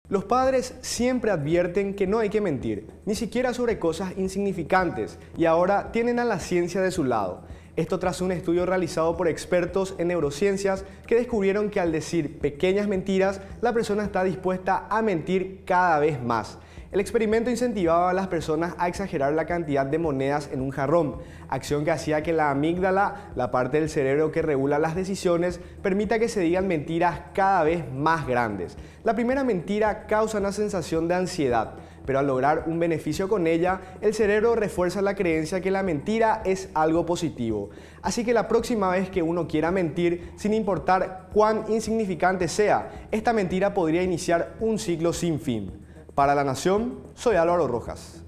Los padres siempre advierten que no hay que mentir, ni siquiera sobre cosas insignificantes, y ahora tienen a la ciencia de su lado. Esto tras un estudio realizado por expertos en neurociencias que descubrieron que al decir pequeñas mentiras, la persona está dispuesta a mentir cada vez más. El experimento incentivaba a las personas a exagerar la cantidad de monedas en un jarrón, acción que hacía que la amígdala, la parte del cerebro que regula las decisiones, permita que se digan mentiras cada vez más grandes. La primera mentira causa una sensación de ansiedad, pero al lograr un beneficio con ella, el cerebro refuerza la creencia que la mentira es algo positivo. Así que la próxima vez que uno quiera mentir, sin importar cuán insignificante sea, esta mentira podría iniciar un ciclo sin fin. Para La Nación, soy Álvaro Rojas.